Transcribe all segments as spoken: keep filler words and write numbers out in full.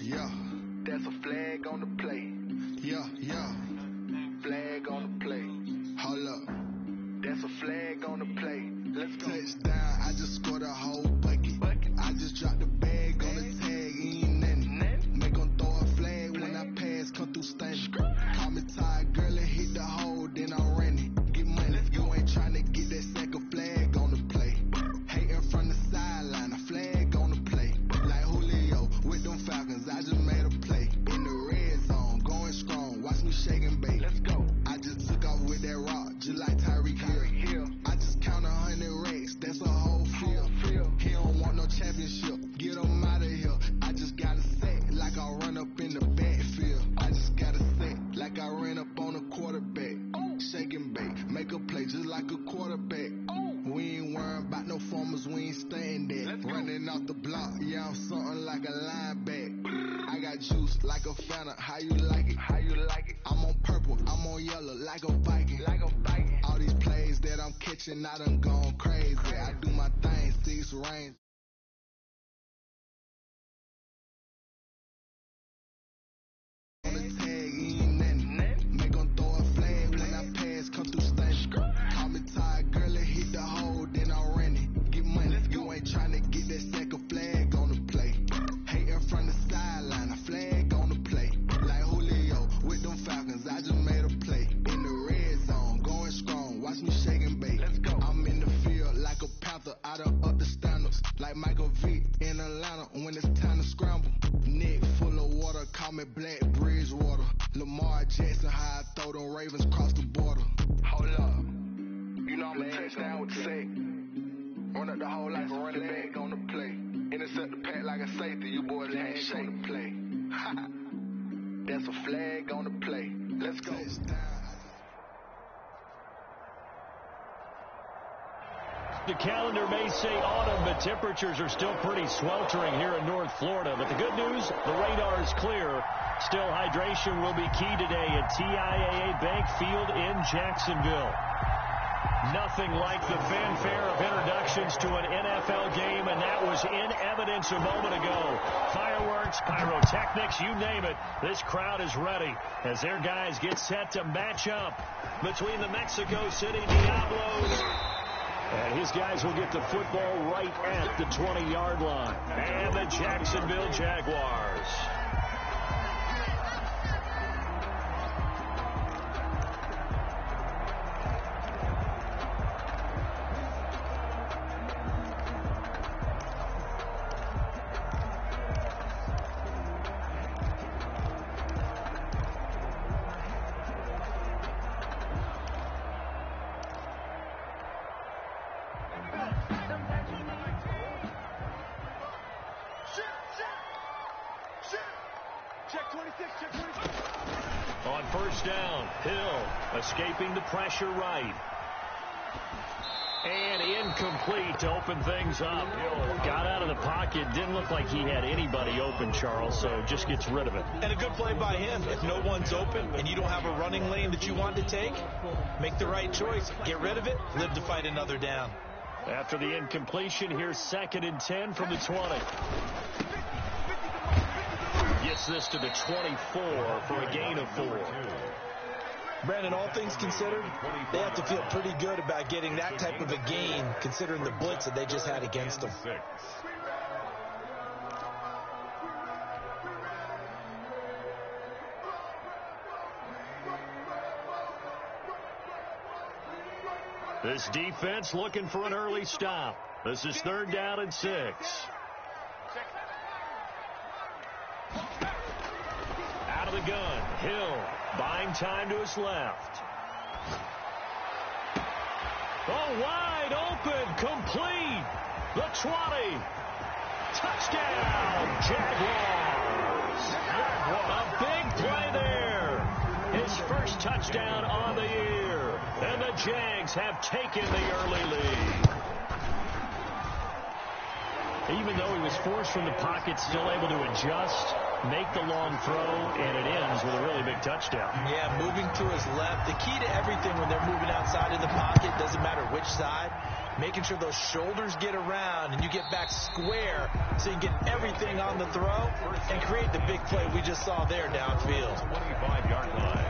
yeah. That's a flag on the play. Yeah, yeah. Flag on the play. Hold up. That's a flag on the play. Let's go. Touchdown, I just scored a whole bucket. bucket. I just dropped the bag on the tag, ain't nothing. Make them throw a flag when I pass, come through stunning. Call me tired, girl, and hit the hole, then I'm running. Get money, you ain't trying to get that second flag on the play. Hating from the sideline, a flag on the play. Like Julio with them Falcons, I just made a play. In the red zone, going strong, watch me shake and bake. Let's go. I just took off with that rock, just like Tyreek Hill. I just count a hundred racks, that's a whole field. He don't want no championship, get him out of here. I just got a set, like I run up in the backfield. I just got a set, like I ran up on a quarterback. Shake and bake, make a play just like a quarterback. We ain't worrying about no formers, we ain't staying there. Running off the block, yeah, I'm something like a linebacker. I got juice like a Fanta, how you like it? How you like it? I'm on purple, I'm on yellow, like a Viking. Like a Viking. All these plays that I'm catching, I done gone crazy. I do my thing, six range. On the tag, ain't nothing. Make them throw a flag when I pass, come through stunning. Call me tired, girl, and hit the hole, then I'm running. Get money, you ain't trying to get that second flag on the play. Hating from the sideline, a flag on the play. Like Julio with them Falcons, I just made a play. In the red zone, going strong, watch me shake and bake. Let's go. I'm in the field like a panther, out of up the standards. Like Michael Vick in Atlanta when it's time to scramble. Neck full of water, call me Black Bridgewater. Lamar Jackson, how I throw them Ravens cross the border. Hold up. You know I'm a touchdown with the sack. Run up the whole life and run it back on the play. Intercept the pack like a safety, you boys ain't shake the play. That's a flag on the play. Let's go. The calendar may say autumn, but temperatures are still pretty sweltering here in North Florida. But the good news, the radar is clear. Still, hydration will be key today at T I A A Bank Field in Jacksonville. Nothing like the fanfare of introductions to an N F L game, and that was in evidence a moment ago. Fireworks, pyrotechnics, you name it. This crowd is ready as their guys get set to match up between the Mexico City Diablos. And his guys will get the football right at the twenty-yard line. And the Jacksonville Jaguars. On first down, Hill escaping the pressure right. And incomplete to open things up. Got out of the pocket. Didn't look like he had anybody open, Charles, so just gets rid of it. And a good play by him. If no one's open and you don't have a running lane that you want to take, make the right choice. Get rid of it. Live to fight another down. After the incompletion, here's second and ten from the twenty. Gets this to the twenty-four for a gain of four. Brandon, all things considered, they have to feel pretty good about getting that type of a gain, considering the blitz that they just had against them. This defense looking for an early stop. This is third down and six. Out of the gun, Hill buying time to his left. Oh, wide open, complete. The twenty. Touchdown, Jaguars. A big play there. His first touchdown on the year. And the Jags have taken the early lead. Even though he was forced from the pocket, still able to adjust, make the long throw, and it ends with a really big touchdown. Yeah, moving to his left. The key to everything when they're moving outside of the pocket, doesn't matter which side, making sure those shoulders get around and you get back square so you can get everything on the throw and create the big play we just saw there downfield. twenty-five yard line.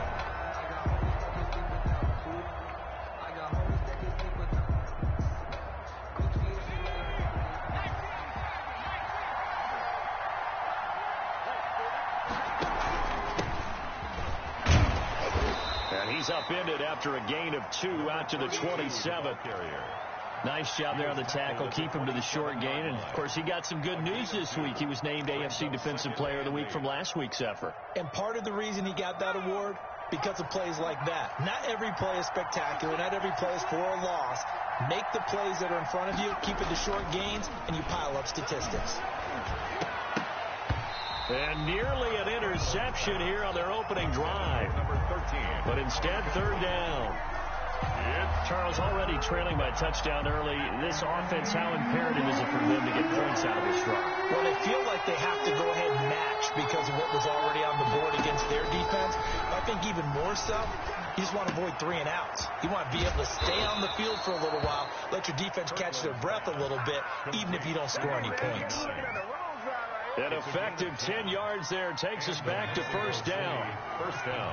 He's upended after a gain of two out to the twenty-seven. Nice job there on the tackle. Keep him to the short gain. And, of course, he got some good news this week. He was named A F C Defensive Player of the Week from last week's effort. And part of the reason he got that award, because of plays like that. Not every play is spectacular. Not every play is for a loss. Make the plays that are in front of you, keep it to short gains, and you pile up statistics. And nearly an interception here on their opening drive. Number thirteen. But instead, third down. Charles, already trailing by a touchdown early. This offense, how imperative is it for them to get points out of this drive? Well, they feel like they have to go ahead and match because of what was already on the board against their defense. But I think even more so, you just want to avoid three and outs. You want to be able to stay on the field for a little while, let your defense catch their breath a little bit, even if you don't score any points. An effective ten yards there takes us back to first down. First down.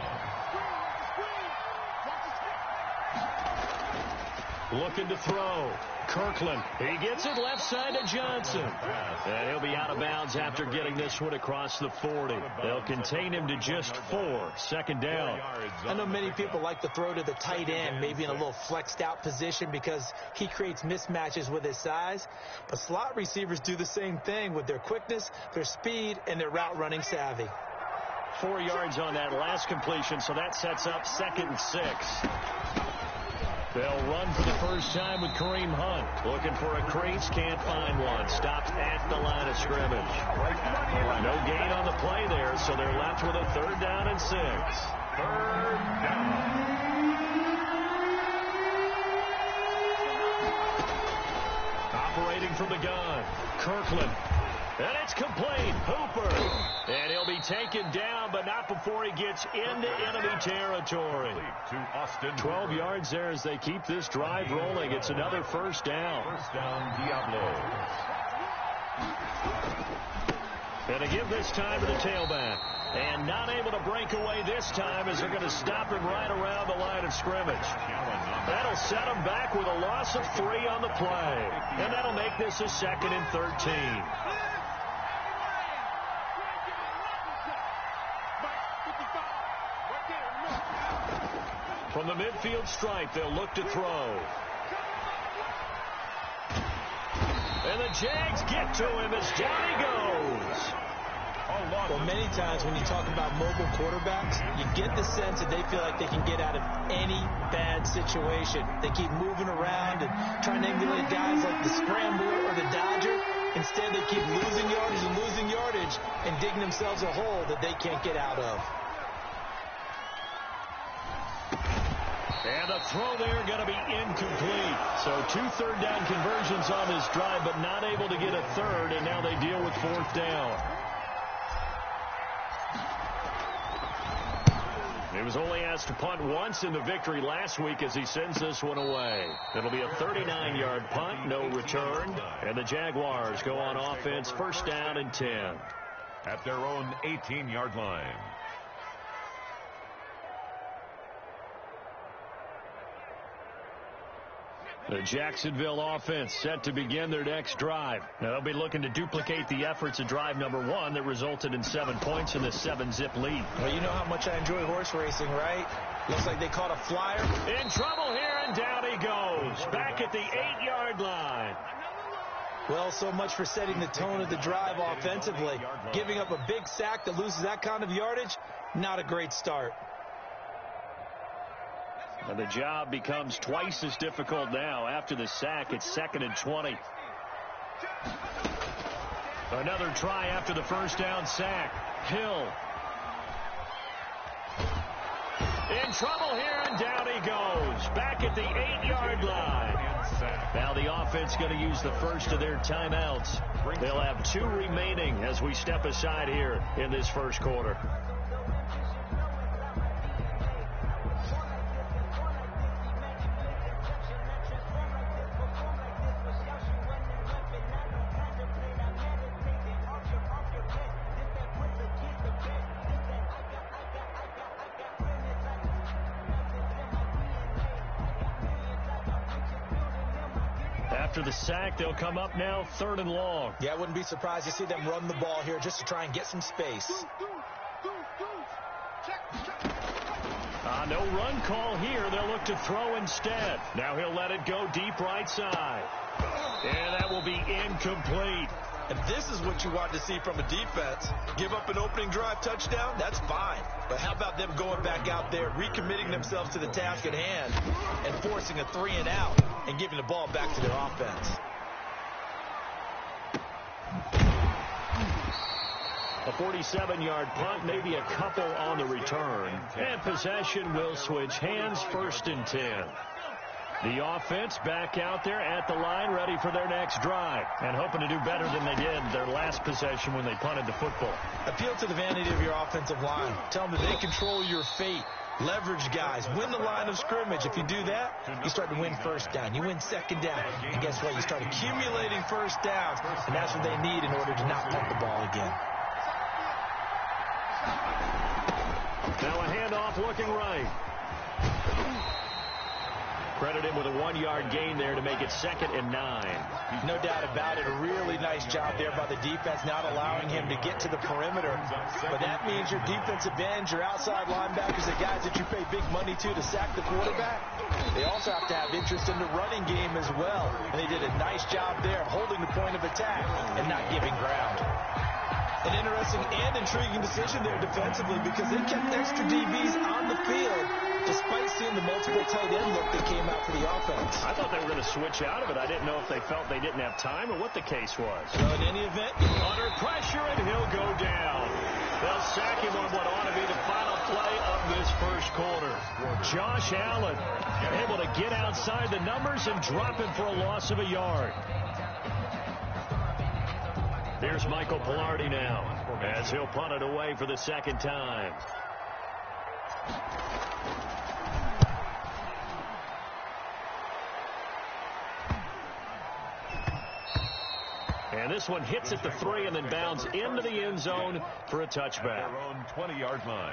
Looking to throw. Kirkland. He gets it left side to Johnson. And he'll be out of bounds after getting this one across the forty. They'll contain him to just four. Second down. I know many people like to throw to the tight end, maybe in a little flexed out position because he creates mismatches with his size. But slot receivers do the same thing with their quickness, their speed, and their route running savvy. Four yards on that last completion, so that sets up second and six. They'll run for the first time with Kareem Hunt. Looking for a crease, can't find one. Stopped at the line of scrimmage. No gain on the play there, so they're left with a third down and six. Third down. Operating from the gun, Kirkland. And it's complete. Hooper. And he'll be taken down, but not before he gets into enemy territory. twelve yards there as they keep this drive rolling. It's another first down. First down, Diablos. And to give this time to the tailback. And not able to break away this time as they're going to stop him right around the line of scrimmage. That'll set him back with a loss of three on the play. And that'll make this a second and thirteen. From the midfield stripe, they'll look to throw. And the Jags get to him as down he goes. Well, many times when you talk about mobile quarterbacks, you get the sense that they feel like they can get out of any bad situation. They keep moving around and trying to emulate guys like the Scrambler or the Dodger. Instead, they keep losing yardage and losing yardage and digging themselves a hole that they can't get out of. And the throw there going to be incomplete. So two third down conversions on this drive, but not able to get a third, and now they deal with fourth down. He was only asked to punt once in the victory last week as he sends this one away. It'll be a thirty-nine yard punt, no return, and the Jaguars go on offense, first down and ten. At their own eighteen yard line. The Jacksonville offense set to begin their next drive. Now they'll be looking to duplicate the efforts of drive number one that resulted in seven points in the seven-zip lead. Well, you know how much I enjoy horse racing, right? Looks like they caught a flyer. In trouble here, and down he goes. Back at the eight yard line. Well, so much for setting the tone of the drive offensively. Giving up a big sack that loses that kind of yardage, not a great start. And the job becomes twice as difficult now. After the sack, it's second and twenty. Another try after the first down sack. Hill. In trouble here, and down he goes. Back at the eight yard line. Now the offense going to use the first of their timeouts. They'll have two remaining as we step aside here in this first quarter. after the sack, they'll come up now third and long. Yeah, I wouldn't be surprised to see them run the ball here just to try and get some space. Uh, no run call here. They'll look to throw instead. Now he'll let it go deep right side. And that will be incomplete. And this is what you want to see from a defense. Give up an opening drive touchdown, that's fine. But how about them going back out there, recommitting themselves to the task at hand, and forcing a three and out, and giving the ball back to their offense. A forty-seven yard punt, maybe a couple on the return. And possession will switch hands, first and ten. The offense back out there at the line, ready for their next drive, and hoping to do better than they did their last possession when they punted the football. Appeal to the vanity of your offensive line. Tell them that they control your fate. Leverage guys. Win the line of scrimmage. If you do that, you start to win first down. You win second down. And guess what? You start accumulating first downs, and that's what they need in order to not punt the ball again. Now a handoff looking right. Credit him with a one-yard gain there to make it second and nine. No doubt about it. A really nice job there by the defense, not allowing him to get to the perimeter. But that means your defensive ends, your outside linebackers, the guys that you pay big money to to sack the quarterback, they also have to have interest in the running game as well. And they did a nice job there holding the point of attack and not giving ground. An interesting and intriguing decision there defensively because they kept extra D Bs on the field despite seeing the multiple tight end look that came out for the offense. I thought they were going to switch out of it. I didn't know if they felt they didn't have time or what the case was. Well, in any event, under pressure, and he'll go down. They'll sack him on what ought to be the final play of this first quarter. Josh Allen able to get outside the numbers and drop him for a loss of a yard. Here's Michael Palardy now as he'll punt it away for the second time. And this one hits at the three and then bounds into the end zone for a touchback. At their own twenty yard line.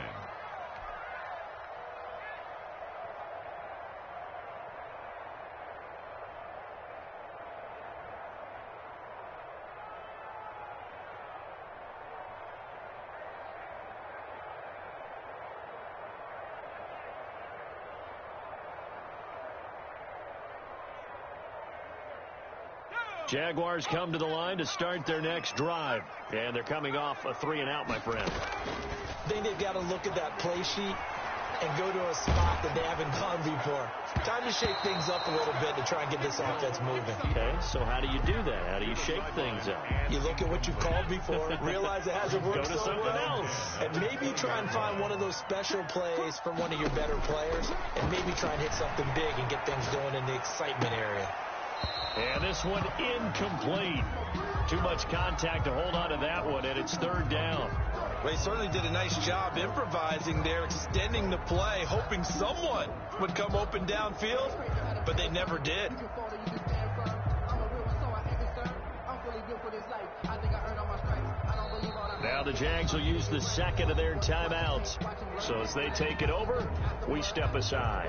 Jaguars come to the line to start their next drive. And they're coming off a three and out, my friend. I think they've got to look at that play sheet and go to a spot that they haven't gone before. Time to shake things up a little bit to try and get this offense moving. Okay, so how do you do that? How do you shake things up? You look at what you've called before, realize it hasn't worked Go to so something well, else. and maybe try and find one of those special plays from one of your better players, and maybe try and hit something big and get things going in the excitement area. And this one incomplete. Too much contact to hold on to that one, and it's third down. Well, he certainly did a nice job improvising there, extending the play, hoping someone would come open downfield, but they never did. Now the Jags will use the second of their timeouts. So as they take it over, we step aside.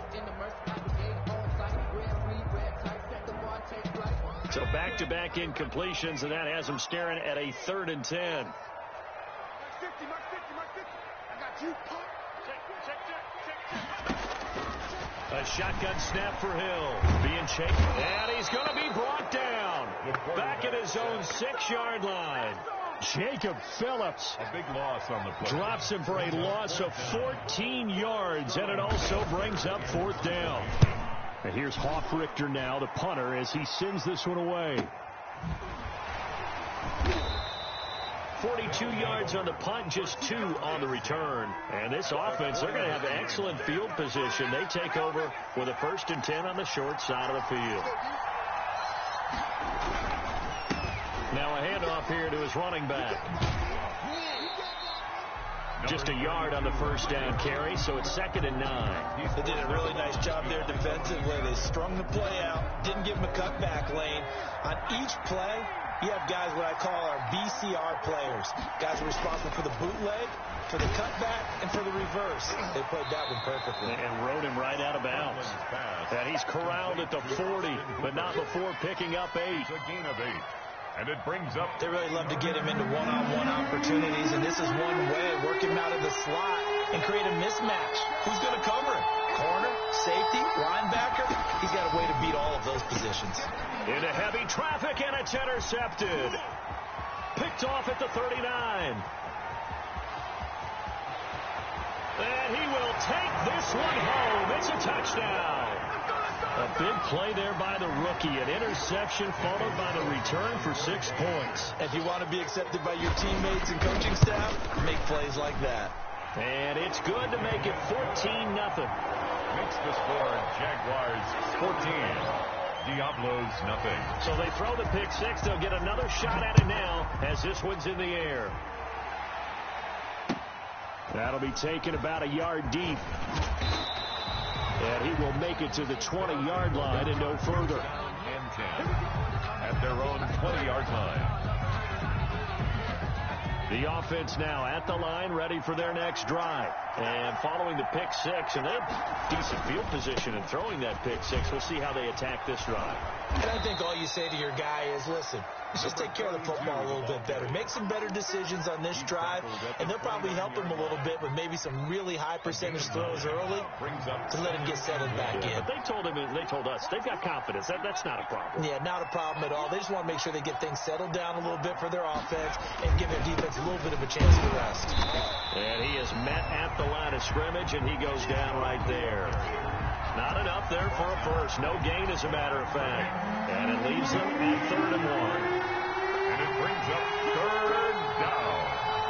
So back-to-back incompletions, and that has them staring at a third and ten. A shotgun snap for Hill. Being chased, and he's going to be brought down. Back at his own six-yard line. Jacob Phillips A big loss on the play. drops him for a loss of fourteen yards, and it also brings up fourth down. And here's Hofrichter now, the punter, as he sends this one away. forty-two yards on the punt, just two on the return. And this offense, they're going to have excellent field position. They take over with a first and ten on the short side of the field. Now a handoff here to his running back. Just a yard on the first down carry, so it's second and nine. They did a really nice job there defensively. They strung the play out, didn't give them a cutback lane. On each play, you have guys what I call our B C R players. Guys are responsible for the bootleg, for the cutback, and for the reverse. They played that one perfectly. And rode him right out of bounds. And he's corralled at the forty, but not before picking up eight. It's a gain of eight. And it brings up... They really love to get him into one-on-one opportunities, and this is one way. Work him out of the slot and create a mismatch. Who's going to cover him? Corner, safety, linebacker? He's got a way to beat all of those positions. Into heavy traffic, and it's intercepted. Picked off at the thirty-nine. And he will take this one home. It's a touchdown. A big play there by the rookie. An interception followed by the return for six points. If you want to be accepted by your teammates and coaching staff, make plays like that. And it's good to make it fourteen nothing. Makes the score Jaguars fourteen. Diablos nothing. So they throw the pick six. They'll get another shot at it now as this one's in the air. That'll be taken about a yard deep. And he will make it to the twenty-yard line and no further. And ten at their own twenty-yard line. The offense now at the line, ready for their next drive. And following the pick six, and they're decent field position in throwing that pick six. We'll see how they attack this drive. And I think all you say to your guy is, listen, just take care of the football a little bit better. Make some better decisions on this drive, and they'll probably help him a little bit with maybe some really high percentage throws early to let him get settled back yeah, in. But they told him, they told us, they've got confidence. That, that's not a problem. Yeah, not a problem at all. They just want to make sure they get things settled down a little bit for their offense and give their defense a little bit of a chance to rest. And he is met at the line of scrimmage, and he goes down right there. Not enough there for a first. No gain, as a matter of fact. And it leaves them at third and one. And it brings up third down.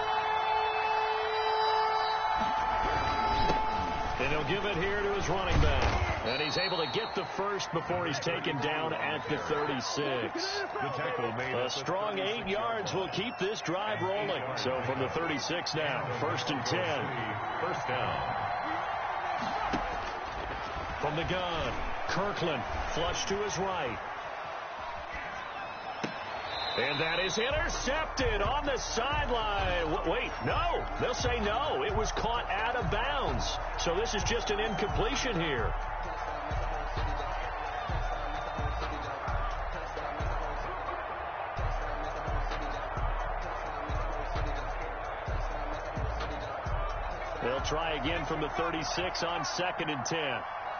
And he'll give it here to his running back. And he's able to get the first before he's taken down at the thirty-six. The tackle made A strong eight yards will keep this drive rolling. So from the thirty-six now, first and ten. First down. From the gun, Kirkland flush to his right. And that is intercepted on the sideline. Wait, no. They'll say no. It was caught out of bounds. So this is just an incompletion here. They'll try again from the thirty-six on second and ten.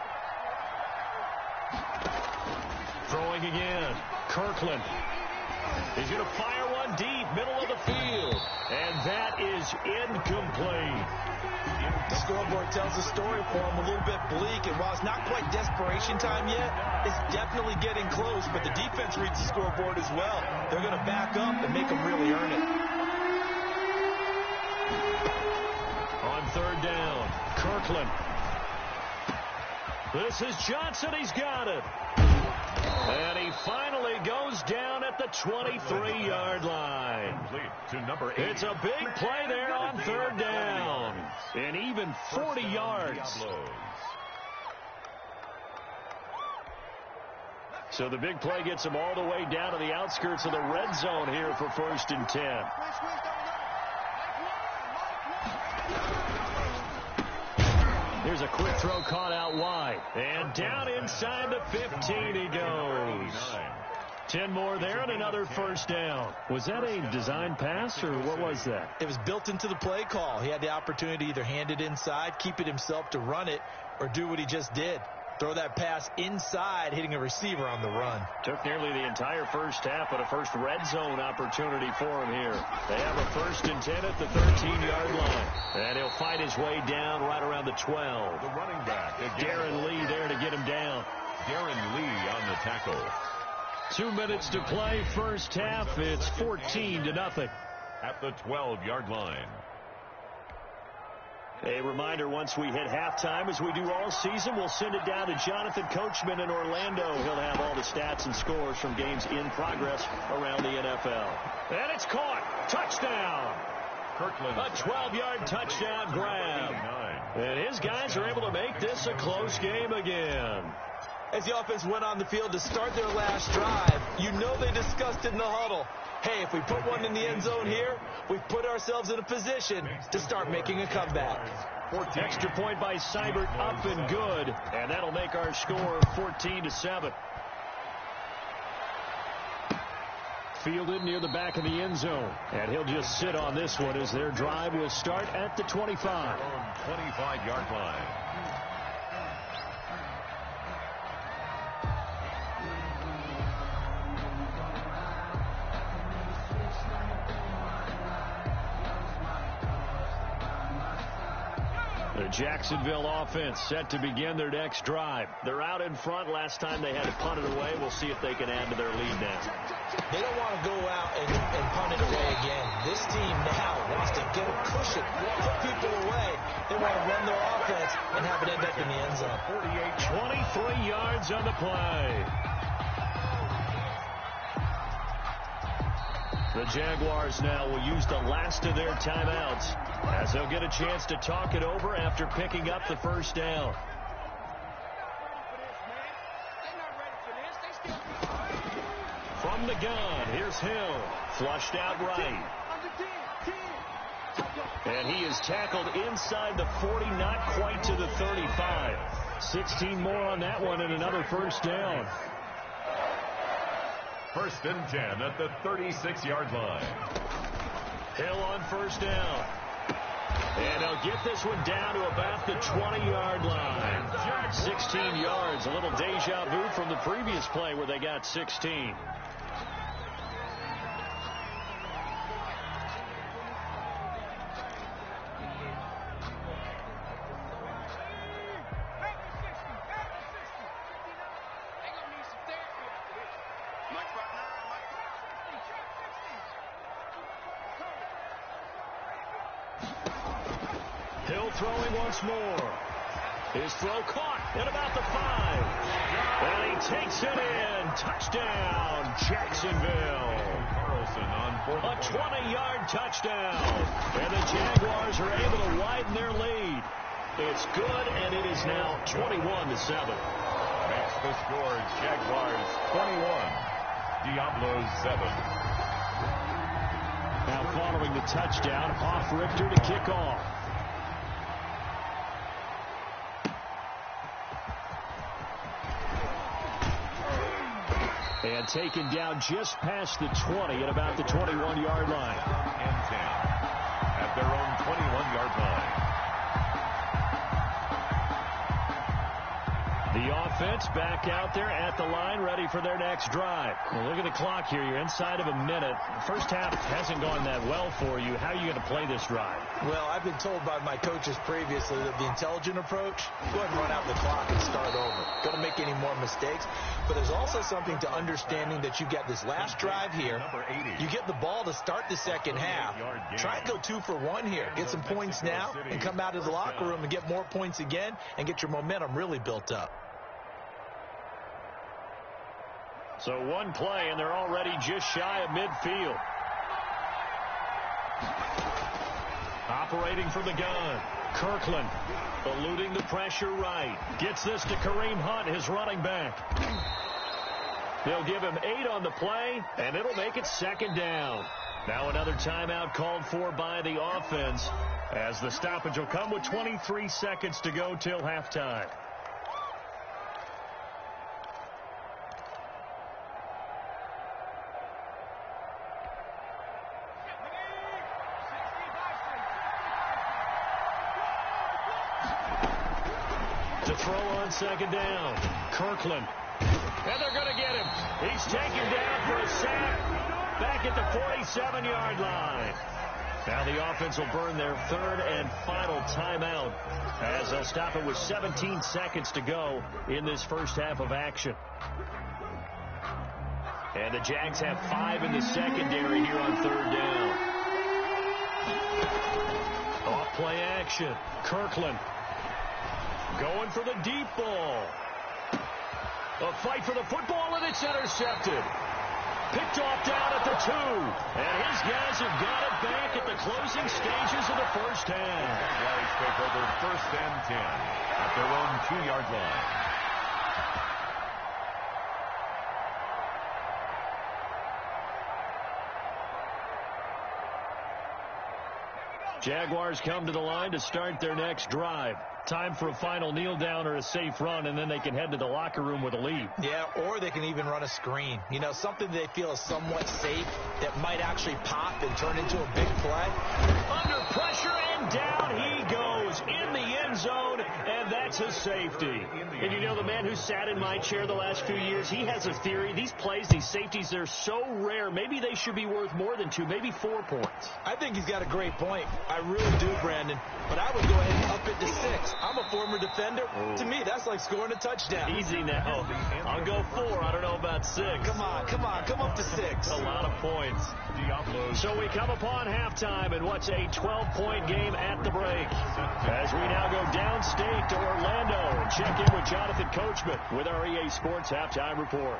Throwing again. Kirkland. He's going to fire one deep, middle of the field. And that is incomplete. The scoreboard tells the story for him, a little bit bleak. And while it's not quite desperation time yet, it's definitely getting close. But the defense reads the scoreboard as well. They're going to back up and make them really earn it. On third down, Kirkland. This is Johnson. He's got it. And he finally goes down at the twenty-three-yard line. To number eight. It's a big play there on third down. And even forty yards. So the big play gets him all the way down to the outskirts of the red zone here for first and ten. Here's a quick throw caught out wide. And down inside the fifteen he goes. Ten more there and another first down. Was that a design pass or what was that? It was built into the play call. He had the opportunity to either hand it inside, keep it himself to run it, or do what he just did. Throw that pass inside, hitting a receiver on the run. Took nearly the entire first half, but a first red zone opportunity for him here. They have a first and ten at the thirteen-yard line. And he'll fight his way down right around the twelve. The running back. Darren Lee there to get him down. Darren Lee on the tackle. Two minutes to play first half. It's fourteen to nothing. At the twelve-yard line. A reminder, once we hit halftime, as we do all season, we'll send it down to Jonathan Coachman in Orlando. He'll have all the stats and scores from games in progress around the N F L. And it's caught. Touchdown. Kirkland. A twelve-yard touchdown grab. And his guys are able to make this a close game again. As the offense went on the field to start their last drive, you know they discussed it in the huddle. Hey, if we put one in the end zone here, we've put ourselves in a position to start making a comeback. Extra point by Seibert, up and good. And that'll make our score fourteen to seven. Fielded near the back of the end zone. And he'll just sit on this one as their drive will start at the twenty-five. twenty-five-yard line. The Jacksonville offense set to begin their next drive. They're out in front. Last time they had to punt it away. We'll see if they can add to their lead now. They don't want to go out and, and punt it away again. This team now wants to get a cushion, put people away. They want to run their offense and have it end up in the end zone. forty-eight, twenty-three yards on the play. The Jaguars now will use the last of their timeouts as they'll get a chance to talk it over after picking up the first down. From the gun, here's Hill. Flushed out right. And he is tackled inside the forty, not quite to the thirty-five. sixteen more on that one and another first down. First and ten at the thirty-six-yard line. Hill on first down. And he'll get this one down to about the twenty-yard line. sixteen yards, a little deja vu from the previous play where they got sixteen. Hill throwing once more. His throw caught at about the five. And he takes it in. Touchdown, Jacksonville. Carlson on fourth. A twenty-yard touchdown. And the Jaguars are able to widen their lead. It's good, and it is now twenty-one to seven. Makes the score Jaguars twenty-one. Diablos seven. Now following the touchdown, off Richter to kick off. And taken down just past the twenty at about the twenty-one-yard line. And ten at their own twenty-one-yard line. The offense back out there at the line, ready for their next drive. Well, look at the clock here. You're inside of a minute. The first half hasn't gone that well for you. How are you going to play this drive? Well, I've been told by my coaches previously that the intelligent approach, go ahead and run out the clock and start over. Don't make any more mistakes. But there's also something to understanding that you got this last drive here. You get the ball to start the second half. Try and go two for one here. Get some points now and come out of the locker room and get more points again and get your momentum really built up. So one play, and they're already just shy of midfield. Operating from the gun. Kirkland eluding the pressure right. Gets this to Kareem Hunt, his running back. They'll give him eight on the play, and it'll make it second down. Now another timeout called for by the offense as the stoppage will come with twenty-three seconds to go till halftime. To throw on second down. Kirkland. And they're going to get him. He's taken down for a sack back at the forty-seven-yard line. Now the offense will burn their third and final timeout as they'll stop it with seventeen seconds to go in this first half of action. And the Jags have five in the secondary here on third down. Off play action. Kirkland. Going for the deep ball. A fight for the football, and it's intercepted. Picked off down at the two. And his guys have got it back at the closing stages of the first half. Jaguars take over first and ten at their own two-yard line. Jaguars come to the line to start their next drive. Time for a final kneel down or a safe run, and then they can head to the locker room with a lead. Yeah, or they can even run a screen. You know, something they feel is somewhat safe that might actually pop and turn into a big play. Under pressure, and down he goes in the end zone, and that's a safety. And you know, the man who sat in my chair the last few years, he has a theory. These plays, these safeties, they're so rare. Maybe they should be worth more than two, maybe four points. I think he's got a great point. I really do, Brandon. But I would go ahead and up it to six. I'm a former defender. Oh. To me, that's like scoring a touchdown. Easy now. I'll go four. I don't know about six. Come on, come on, come up to six. A lot of points. So we come upon halftime and what's a twelve-point game at the break. As we now go downstate to Orlando and check in with Jonathan Coachman with our E A Sports Halftime Report.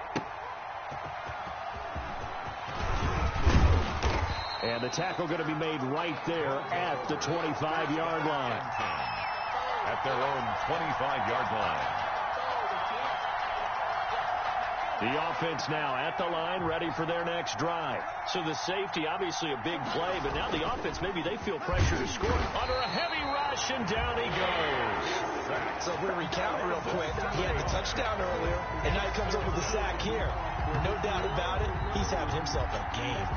And the tackle going to be made right there at the twenty-five-yard line. At their own twenty-five-yard line. The offense now at the line, ready for their next drive. So the safety, obviously a big play, but now the offense, maybe they feel pressure to score. Under a heavy rush, and down he goes. So if we recount real quick, he had the touchdown earlier, and now he comes up with the sack here. No doubt about it, he's having himself a game.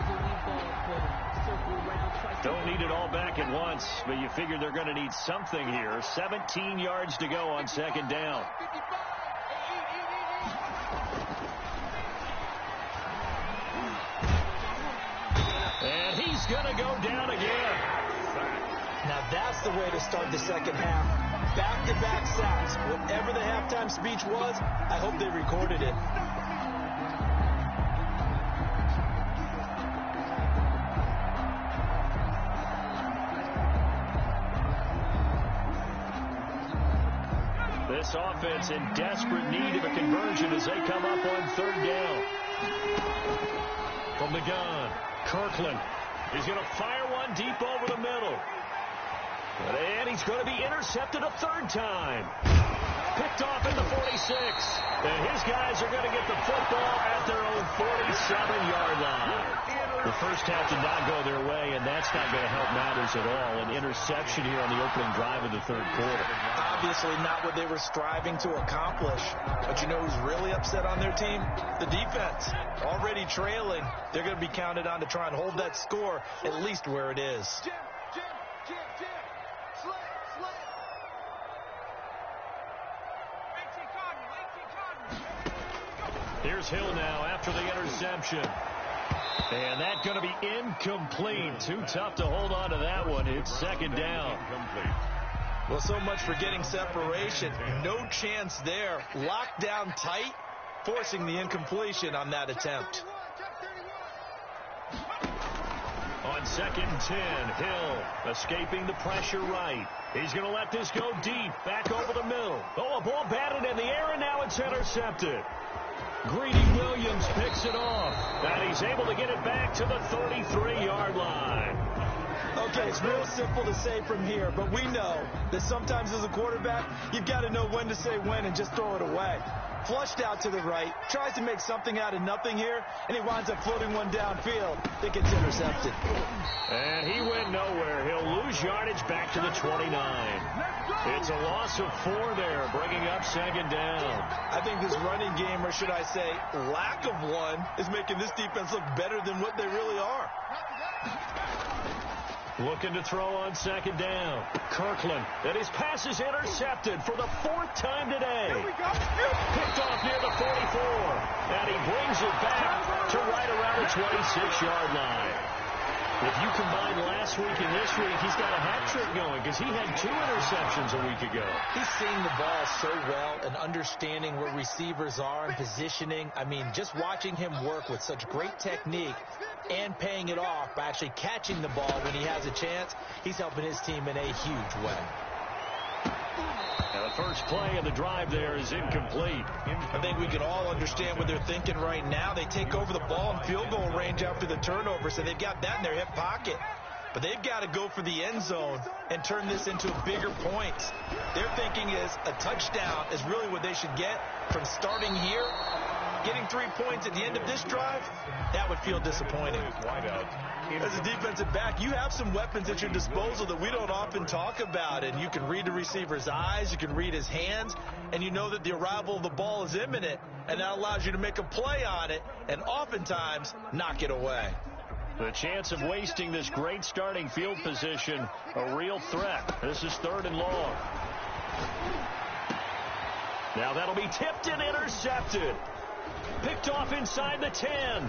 Don't need it all back at once, but you figure they're going to need something here. seventeen yards to go on second down. And he's going to go down again. Now that's the way to start the second half. Back-to-back sacks. Whatever the halftime speech was, I hope they recorded it. This offense in desperate need of a conversion as they come up on third down. From the gun, Kirkland is going to fire one deep over the middle. And he's going to be intercepted a third time. Picked off at the forty-six. And his guys are going to get the football at their own forty-seven-yard line. The first half did not go their way, and that's not going to help matters at all. An interception here on the opening drive of the third quarter. Obviously not what they were striving to accomplish. But you know who's really upset on their team? The defense. Already trailing. They're going to be counted on to try and hold that score at least where it is. Jim, Jim, Jim, Jim. Slant, slant. Here's Hill now after the interception. And that's going to be incomplete. Too tough to hold on to that one. It's second down. Well, so much for getting separation. No chance there. Locked down tight, forcing the incompletion on that attempt. On second and ten, Hill escaping the pressure right. He's going to let this go deep, back over the middle. Oh, a ball batted in the air, and now it's intercepted. Greedy Williams picks it off, and he's able to get it back to the thirty-three-yard line. Okay, it's real simple to say from here, but we know that sometimes as a quarterback, you've got to know when to say when and just throw it away. Flushed out to the right, tries to make something out of nothing here, and he winds up floating one downfield that gets intercepted. And he went nowhere. He'll lose yardage back to the twenty-nine. It's a loss of four there, bringing up second down. I think this running game, or should I say lack of one, is making this defense look better than what they really are. Looking to throw on second down. Kirkland, and his pass is intercepted for the fourth time today. Picked off near the forty-four, and he brings it back to right around the twenty-six-yard line. If you combine last week and this week, he's got a hat trick going because he had two interceptions a week ago. He's seeing the ball so well and understanding where receivers are and positioning. I mean, just watching him work with such great technique and paying it off by actually catching the ball when he has a chance, he's helping his team in a huge way. Now the first play of the drive there is incomplete. I think we can all understand what they're thinking right now. They take over the ball in field goal range after the turnover, so they've got that in their hip pocket. But they've got to go for the end zone and turn this into a bigger point. Their thinking is a touchdown is really what they should get from starting here. Getting three points at the end of this drive, that would feel disappointing. As a defensive back, you have some weapons at your disposal that we don't often talk about, and you can read the receiver's eyes, you can read his hands, and you know that the arrival of the ball is imminent, and that allows you to make a play on it and oftentimes knock it away. The chance of wasting this great starting field position, a real threat. This is third and long. Now that'll be tipped and intercepted. Picked off inside the ten.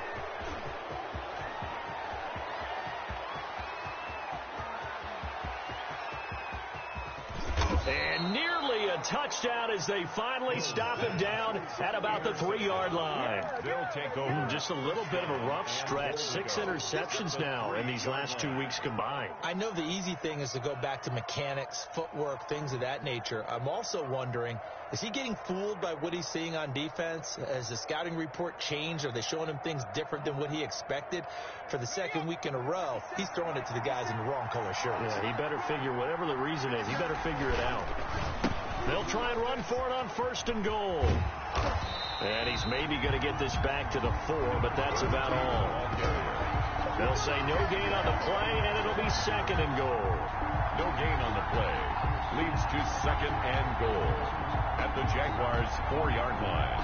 And nearly a touchdown as they finally stop him down at about the three-yard line. They'll take over. Just a little bit of a rough stretch. Six interceptions now in these last two weeks combined. I know the easy thing is to go back to mechanics, footwork, things of that nature. I'm also wondering, is he getting fooled by what he's seeing on defense? Has the scouting report changed? Are they showing him things different than what he expected? For the second week in a row, he's throwing it to the guys in the wrong color shirts. Yeah, he better figure, whatever the reason is, he better figure it out. They'll try and run for it on first and goal. And he's maybe going to get this back to the four, but that's about all. They'll say no gain on the play, and it'll be second and goal. No gain on the play. Leads to second and goal at the Jaguars' four-yard line.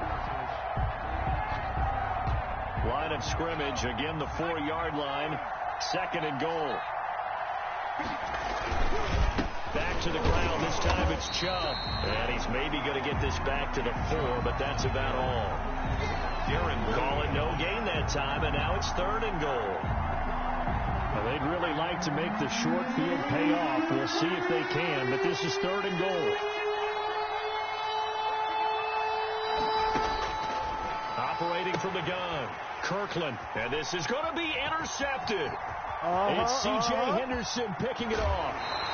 Line of scrimmage, again the four-yard line. Second and goal. Back to the ground. This time it's Chubb. And he's maybe going to get this back to the four, but that's about all. Darren calling no gain that time, and now it's third and goal. Well, they'd really like to make the short field pay off. We'll see if they can, but this is third and goal. Operating from the gun, Kirkland, and this is going to be intercepted. Uh-huh, it's C J Uh-huh. Henderson picking it off.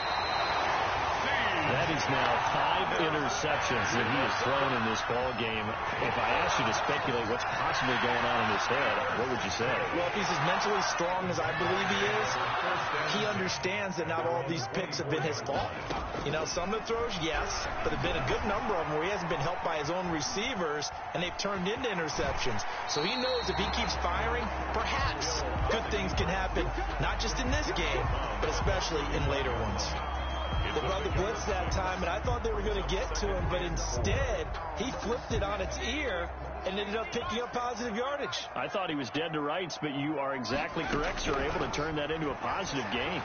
That is now five interceptions that he has thrown in this ball game. If I asked you to speculate what's possibly going on in his head, what would you say? Well, if he's as mentally strong as I believe he is, he understands that not all of these picks have been his fault. You know, some of the throws, yes, but there have been a good number of them where he hasn't been helped by his own receivers, and they've turned into interceptions. So he knows if he keeps firing, perhaps good things can happen, not just in this game, but especially in later ones. They brought the blitz that time, and I thought they were going to get to him, but instead, he flipped it on its ear and ended up picking up positive yardage. I thought he was dead to rights, but you are exactly correct, sir, able to turn that into a positive gain.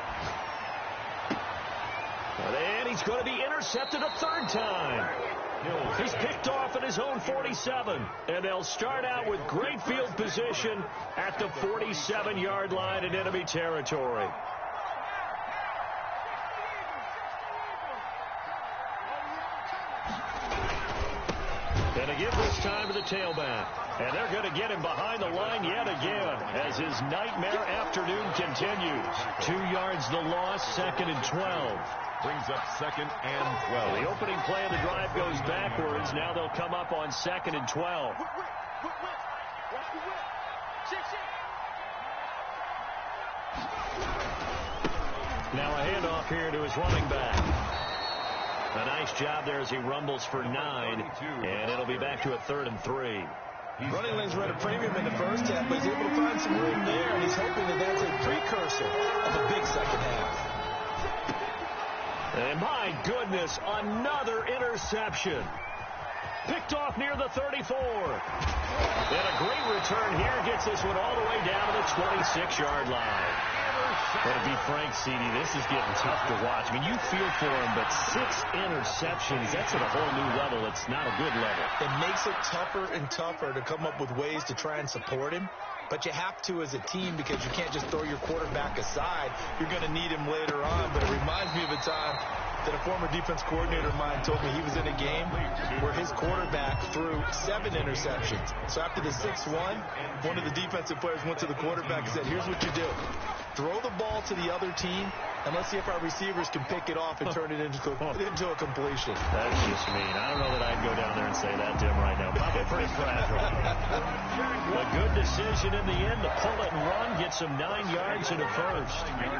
And he's going to be intercepted a third time. He's picked off at his own forty-seven, and they'll start out with great field position at the forty-seven-yard line in enemy territory. And again this time to the tailback. And they're going to get him behind the line yet again as his nightmare afternoon continues. Two yards the loss, second and twelve. Brings up second and twelve. The opening play of the drive goes backwards. Now they'll come up on second and twelve. Now a handoff here to his running back. A nice job there as he rumbles for nine, and it'll be back to a third and three. Running lanes were at a premium in the first half, but he's able to find some room there, and he's hoping that that's a precursor of a big second half. And my goodness, another interception. Picked off near the thirty-four. And a great return here gets this one all the way down to the twenty-six-yard line. But to be frank, C D, this is getting tough to watch. I mean, you feel for him, but six interceptions, that's at a whole new level. It's not a good level. It makes it tougher and tougher to come up with ways to try and support him. But you have to as a team because you can't just throw your quarterback aside. You're going to need him later on. But it reminds me of a time that a former defense coordinator of mine told me he was in a game where his quarterback threw seven interceptions. So after the six one, one of the defensive players went to the quarterback and said, here's what you do. Throw the ball to the other team And let's see if our receivers can pick it off and turn it into, into a completion. That's just mean. I don't know that I'd go down there and say that to him right now. Probably pretty fragile. A good decision in the end to pull it and run, get some nine yards and a first.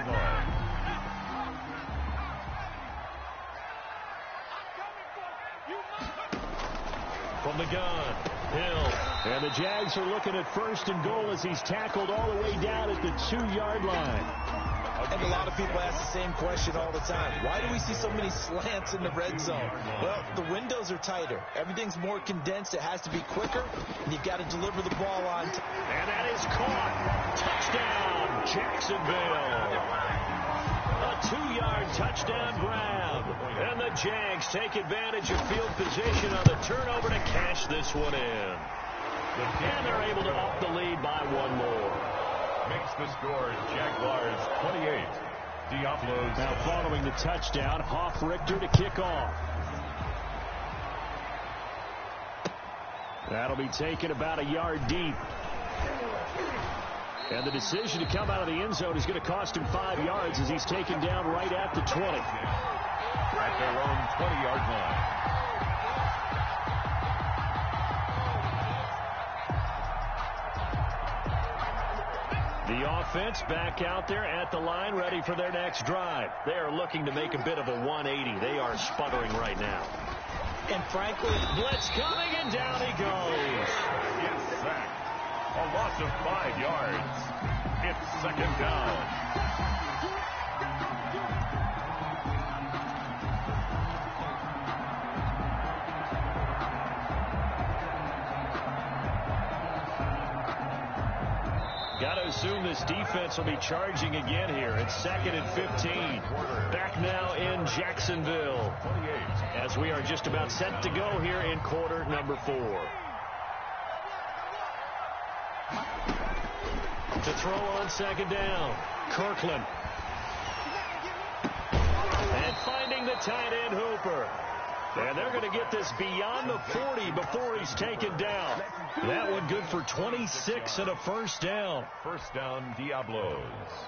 From the gun, Hill. And the Jags are looking at first and goal as he's tackled all the way down at the two-yard line. And a lot of people ask the same question all the time. Why do we see so many slants in the red zone? Well, the windows are tighter. Everything's more condensed. It has to be quicker, and you've got to deliver the ball on time. And that is caught. Touchdown, Jacksonville. A two-yard touchdown grab. And the Jags take advantage of field position on the turnover to cash this one in. And they're able to up the lead by one more. Makes the score Jaguars twenty-eight. Diablos. Now following the touchdown, Hoff-Richter to kick off. That'll be taken about a yard deep. And the decision to come out of the end zone is going to cost him five yards as he's taken down right at the twenty. At their own twenty-yard line. The offense back out there at the line, ready for their next drive. They are looking to make a bit of a one eighty. They are sputtering right now. And frankly, blitz coming, and down he goes. Yes, sack. A loss of five yards. It's second down. Got to assume this defense will be charging again here. It's second and fifteen. Back now in Jacksonville as we are just about set to go here in quarter number four. To throw on second down, Kirkland. And finding the tight end Hooper. And they're going to get this beyond the forty before he's taken down. That one good for twenty-six and a first down. First down, Diablos.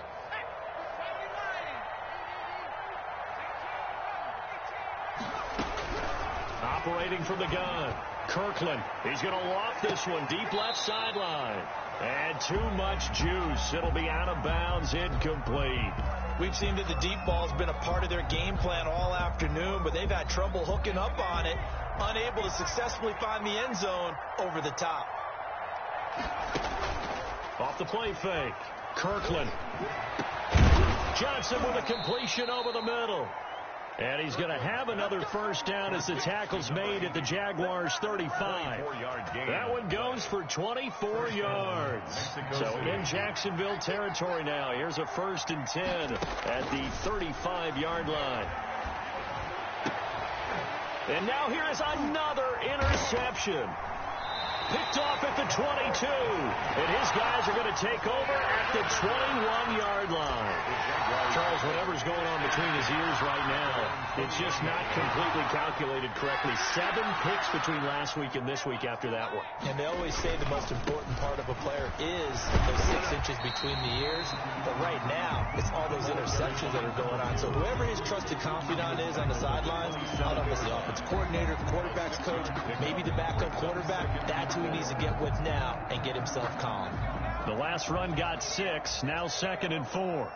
Operating from the gun, Kirkland. He's going to loft this one deep left sideline. And too much juice. It'll be out of bounds, incomplete. We've seen that the deep ball's been a part of their game plan all afternoon, but they've had trouble hooking up on it, unable to successfully find the end zone over the top. Off the play fake, Kirkland. Johnson with a completion over the middle. And he's going to have another first down as the tackle's made at the Jaguars thirty-five. That one goes for twenty-four yards. So in Jacksonville territory now. Here's a first and ten at the thirty-five-yard line. And now here is another interception. Picked off at the twenty-two. And his guys are going to take over at the twenty-one-yard line. Charles, whatever's going on between his ears right now, it's just not completely calculated correctly. Seven picks between last week and this week after that one. And they always say the most important part of a player is those six inches between the ears. But right now, it's all those interceptions that are going on. So whoever his trusted confidant is on the sidelines, I don't know if it's the offensive coordinator, the quarterback's coach, maybe the backup quarterback, that's who he needs to get with now and get himself calm. The last run got six, now second and four.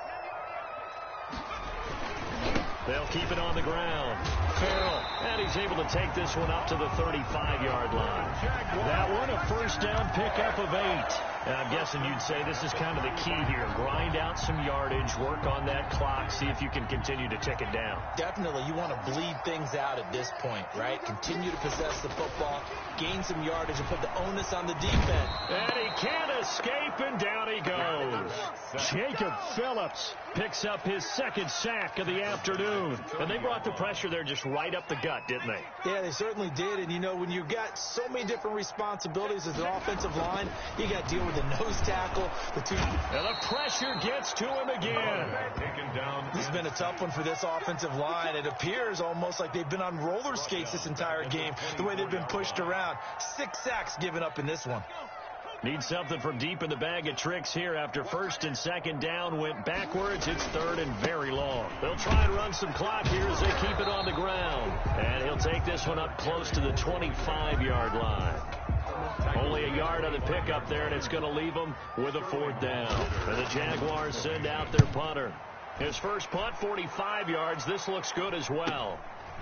They'll keep it on the ground. Farrell, and he's able to take this one up to the thirty-five-yard line. That one, a first down pickup of eight. And I'm guessing you'd say this is kind of the key here. Grind out some yardage, work on that clock, see if you can continue to tick it down. Definitely, you want to bleed things out at this point, right? Continue to possess the football, gain some yardage, and put the onus on the defense. And he can't escape, and down he goes. Jacob Phillips picks up his second sack of the afternoon. And they brought the pressure there just right up the gut, didn't they? Yeah, they certainly did. And, you know, when you've got so many different responsibilities as an offensive line, you got to deal with the nose tackle, the two. And the pressure gets to him again. Taken down. This has been a tough one for this offensive line. It appears almost like they've been on roller skates this entire game, the way they've been pushed around. Six sacks given up in this one. Need something from deep in the bag of tricks here after first and second down went backwards. It's third and very long. They'll try and run some clock here as they keep it on the ground. And he'll take this one up close to the twenty-five yard line. Only a yard on the pickup there, and it's going to leave them with a fourth down. And the Jaguars send out their punter. His first punt, forty-five yards. This looks good as well.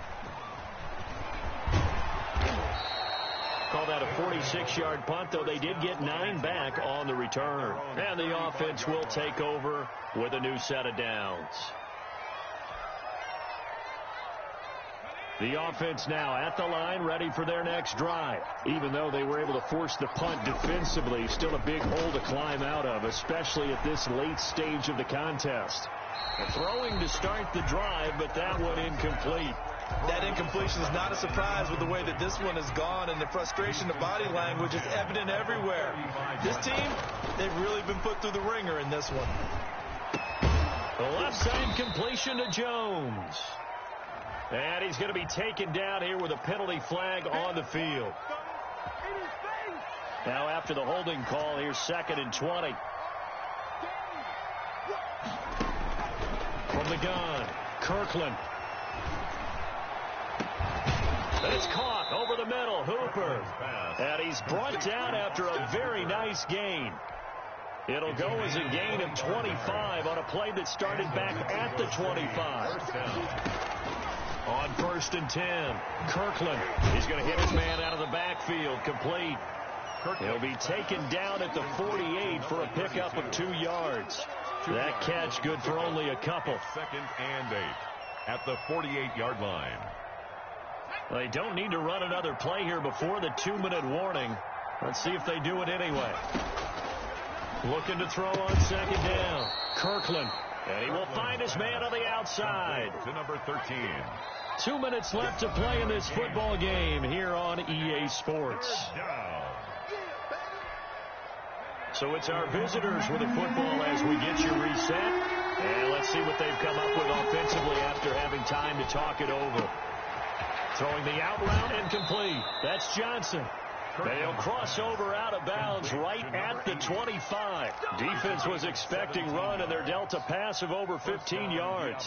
Call that a forty-six yard punt, though they did get nine back on the return. And the offense will take over with a new set of downs. The offense now at the line, ready for their next drive. Even though they were able to force the punt defensively, still a big hole to climb out of, especially at this late stage of the contest. A throwing to start the drive, but that one incomplete. That incompletion is not a surprise with the way that this one has gone, and the frustration, the body language is evident everywhere. This team, they've really been put through the ringer in this one. The left side completion to Jones. And he's going to be taken down here with a penalty flag on the field. Now after the holding call, here's second and twenty. From the gun, Kirkland. And it's caught over the middle, Hooper. And he's brought down after a very nice gain. It'll go as a gain of twenty-five on a play that started back at the twenty-five. On first and ten, Kirkland. He's going to hit his man out of the backfield, complete. He'll be taken down at the forty-eight for a pickup of two yards. That catch good for only a couple. Second and eight at the forty-eight yard line. They don't need to run another play here before the two-minute warning. Let's see if they do it anyway. Looking to throw on second down. Kirkland. And he will find his man on the outside. To number thirteen. Two minutes left to play in this football game here on E A Sports. So it's our visitors with the football as we get you reset. And let's see what they've come up with offensively after having time to talk it over. Throwing the out route and complete. That's Johnson. They'll cross over out of bounds right at the twenty-five. Defense was expecting run, and they're dealt a pass of over fifteen yards.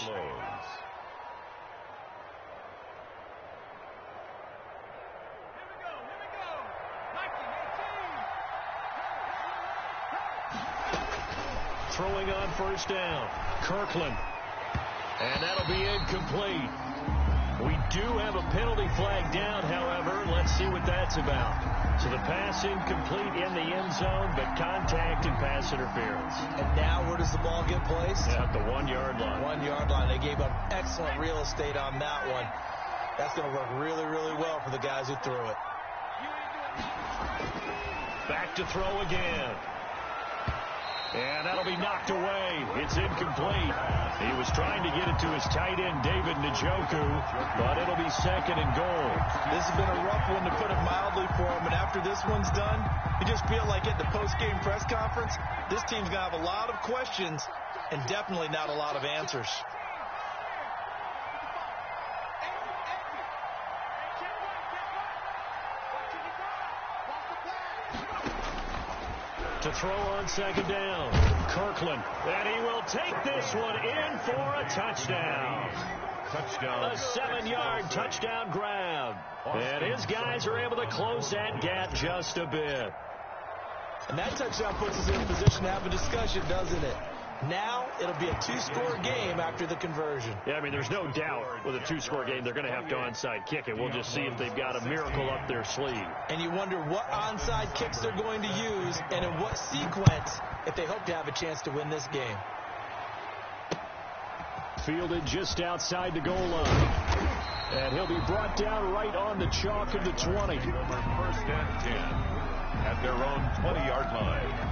Throwing on first down. Kirkland. And that'll be incomplete. We do have a penalty flag down, however. Let's see what that's about. So the pass incomplete in the end zone, but contact and pass interference. And now where does the ball get placed? At the one-yard line. One-yard line. They gave up excellent real estate on that one. That's going to work really, really well for the guys who threw it. Back to throw again. And that'll be knocked away. It's incomplete. He was trying to get it to his tight end, David Njoku, but it'll be second and goal. This has been a rough one, to put it mildly, for him. And after this one's done, you just feel like at the post-game press conference, this team's going to have a lot of questions and definitely not a lot of answers. To throw on second down, Kirkland. And he will take this one in for a touchdown. Touchdown. A seven-yard touchdown grab. And his guys are able to close that gap just a bit. And that touchdown puts us in a position to have a discussion, doesn't it? Now it'll be a two-score game after the conversion. Yeah, I mean, there's no doubt with a two-score game they're going to have to onside kick it. We'll just see if they've got a miracle up their sleeve. And you wonder what onside kicks they're going to use and in what sequence if they hope to have a chance to win this game. Fielded just outside the goal line. And he'll be brought down right on the chalk of the twenty. First and ten at their own twenty-yard line.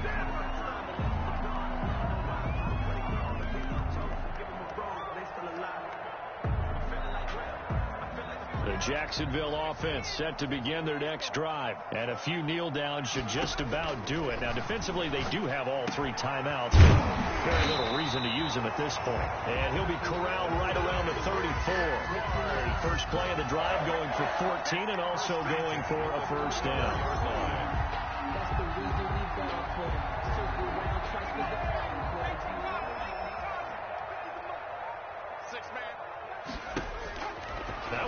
The Jacksonville offense set to begin their next drive. And a few kneel downs should just about do it. Now, defensively, they do have all three timeouts. Very little reason to use them at this point. And he'll be corralled right around the thirty-four. First play of the drive going for fourteen and also going for a first down.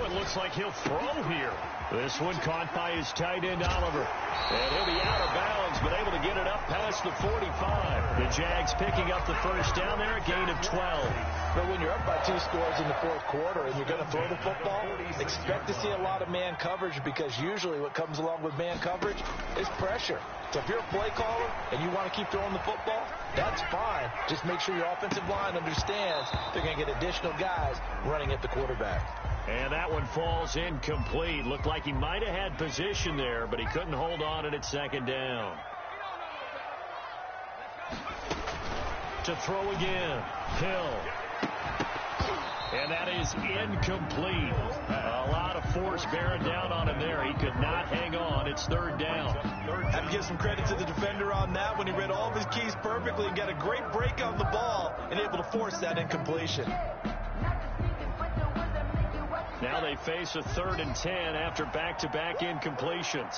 it looks like he'll throw here. This one caught by his tight end, Oliver. And he'll be out of bounds, but able to get it up past the forty-five. The Jags picking up the first down there, a gain of twelve. But when you're up by two scores in the fourth quarter and you're going to throw the football, expect to see a lot of man coverage, because usually what comes along with man coverage is pressure. So if you're a play caller and you want to keep throwing the football, that's fine. Just make sure your offensive line understands they're going to get additional guys running at the quarterback. And that one falls incomplete. Looked like he might have had position there, but he couldn't hold on it at second down. To throw again, Hill. And that is incomplete. A lot of force bearing down on him there. He could not hang on. It's third down. I have to give some credit to the defender on that when he read all of his keys perfectly and got a great break on the ball and able to force that incompletion. Now they face a third and ten after back-to-back incompletions.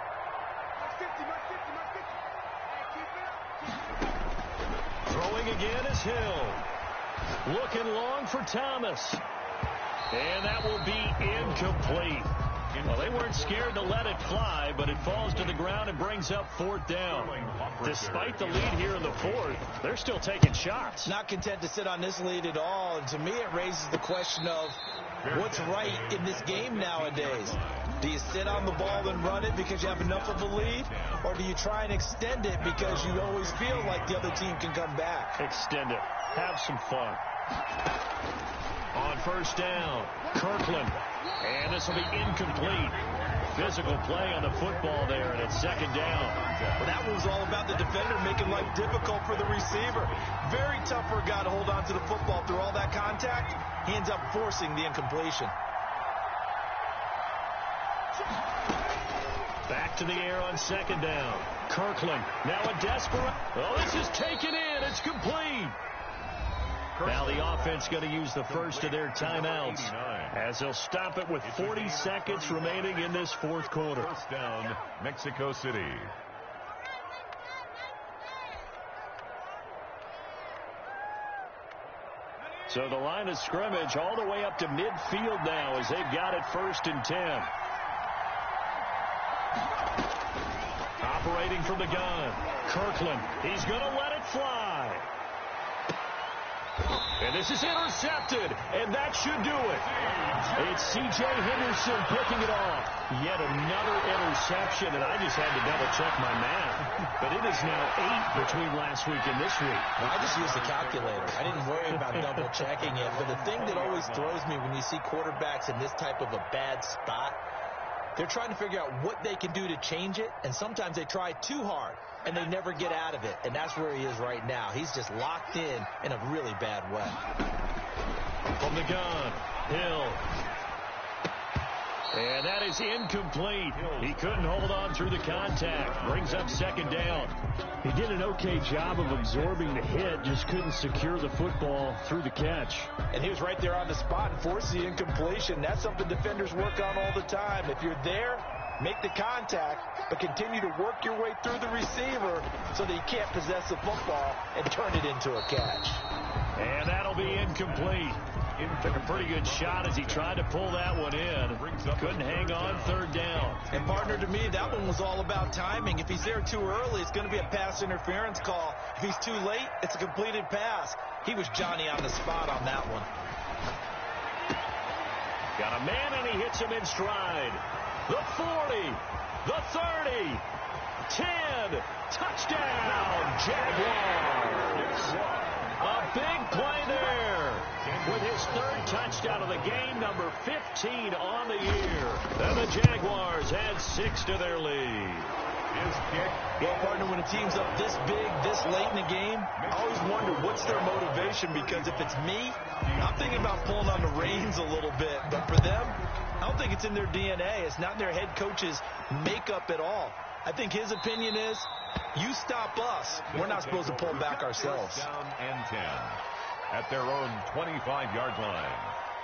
Throwing again is Hill. Looking long for Thomas. And that will be incomplete. Well, they weren't scared to let it fly, but it falls to the ground and brings up fourth down. Despite the lead here in the fourth, they're still taking shots. Not content to sit on this lead at all. And to me, it raises the question of what's right in this game nowadays. Do you sit on the ball and run it because you have enough of a lead? Or do you try and extend it because you always feel like the other team can come back? Extend it. Have some fun. On first down, Kirkland. And this will be incomplete. Physical play on the football there, and it's second down. Well, that one was all about the defender making life difficult for the receiver. Very tough for a guy to hold on to the football through all that contact. He ends up forcing the incompletion. Back to the air on second down. Kirkland, now a desperate. Oh, this is taken in. It's complete. Now the offense going to use the first of their timeouts as they'll stop it with forty seconds remaining in this fourth quarter. First down, Mexico City. So the line of scrimmage all the way up to midfield now as they've got it first and ten. Operating from the gun, Kirkland. He's going to let it fly. And this is intercepted, and that should do it. It's C J Henderson picking it off. Yet another interception, and I just had to double-check my math. But it is now eight between last week and this week. Well, I just used the calculator. I didn't worry about double-checking it. But the thing that always throws me when you see quarterbacks in this type of a bad spot, they're trying to figure out what they can do to change it, and sometimes they try too hard, and they never get out of it, and that's where he is right now. He's just locked in in a really bad way. From the gun, Hill. And that is incomplete. He couldn't hold on through the contact. Brings up second down. He did an okay job of absorbing the hit, just couldn't secure the football through the catch. And he was right there on the spot and forced the incompletion. That's something defenders work on all the time. If you're there, make the contact, but continue to work your way through the receiver so that you can't possess the football and turn it into a catch. And that'll be incomplete. Took a pretty good shot as he tried to pull that one in. Couldn't hang on third down. And partner, to me, that one was all about timing. If he's there too early, it's going to be a pass interference call. If he's too late, it's a completed pass. He was Johnny on the spot on that one. Got a man, and he hits him in stride. The forty, the thirty, ten, touchdown, Jaguars. A big play there with his third touchdown of the game, number fifteen on the year. And the Jaguars add six to their lead. His kick. Well, partner, when a team's up this big, this late in the game, I always wonder what's their motivation, because if it's me, I'm thinking about pulling on the reins a little bit. But for them, I don't think it's in their D N A. It's not their head coach's makeup at all. I think his opinion is, you stop us. We're not supposed to pull back ourselves. Down and ten at their own twenty-five-yard line.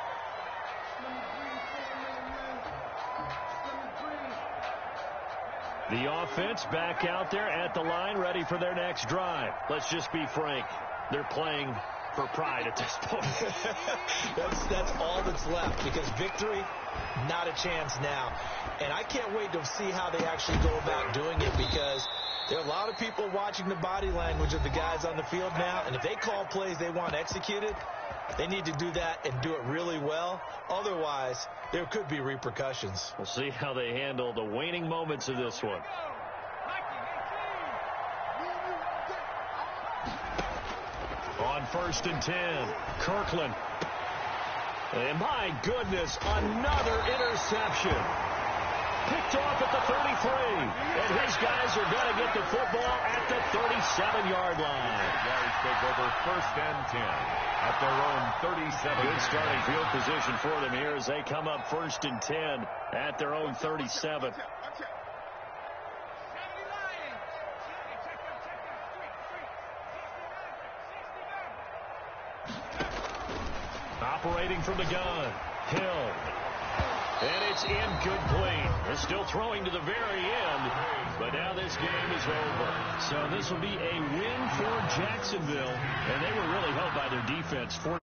The offense back out there at the line, ready for their next drive. Let's just be frank. They're playing for pride at this point. that's, that's all that's left, because victory, not a chance now. And I can't wait to see how they actually go about doing it, because there are a lot of people watching the body language of the guys on the field now, and if they call plays they want executed, they need to do that and do it really well. Otherwise, there could be repercussions. We'll see how they handle the waning moments of this one. On first and ten, Kirkland. And my goodness, another interception. Picked off at the thirty-three. And his guys are going to get the football at the thirty-seven-yard line. Jaguars take over first and ten at their own thirty-seven. Good starting field position for them here as they come up first and ten at their own thirty-seven. Operating from the gun, Hill. And it's incomplete. They're still throwing to the very end, but now this game is over. So this will be a win for Jacksonville, and they were really helped by their defense.